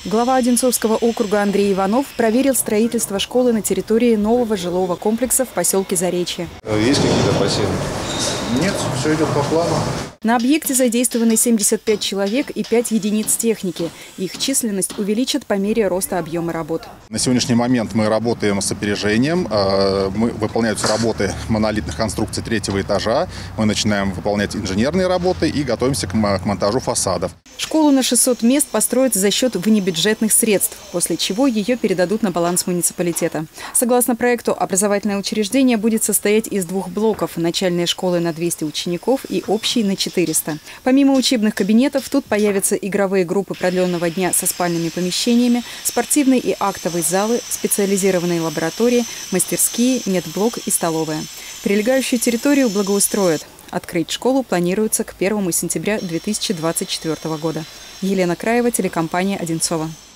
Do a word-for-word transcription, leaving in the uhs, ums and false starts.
Глава Одинцовского округа Андрей Иванов проверил строительство школы на территории нового жилого комплекса в поселке Заречье. Есть какие-то опасения? Нет, все идет по плану. На объекте задействованы семьдесят пять человек и пять единиц техники. Их численность увеличат по мере роста объема работ. На сегодняшний момент мы работаем с опережением. Мы, выполняются работы монолитных конструкций третьего этажа. Мы начинаем выполнять инженерные работы и готовимся к монтажу фасадов. Школу на шестьсот мест построят за счет внебюджетных средств, после чего ее передадут на баланс муниципалитета. Согласно проекту, образовательное учреждение будет состоять из двух блоков – начальной школы на двести учеников и общей на четыреста. Помимо учебных кабинетов, тут появятся игровые группы продленного дня со спальными помещениями, спортивные и актовые залы, специализированные лаборатории, мастерские, медблок и столовая. Прилегающую территорию благоустроят. Открыть школу планируется к первому сентября две тысячи двадцать четвёртого года. Елена Краева, телекомпания «Одинцово».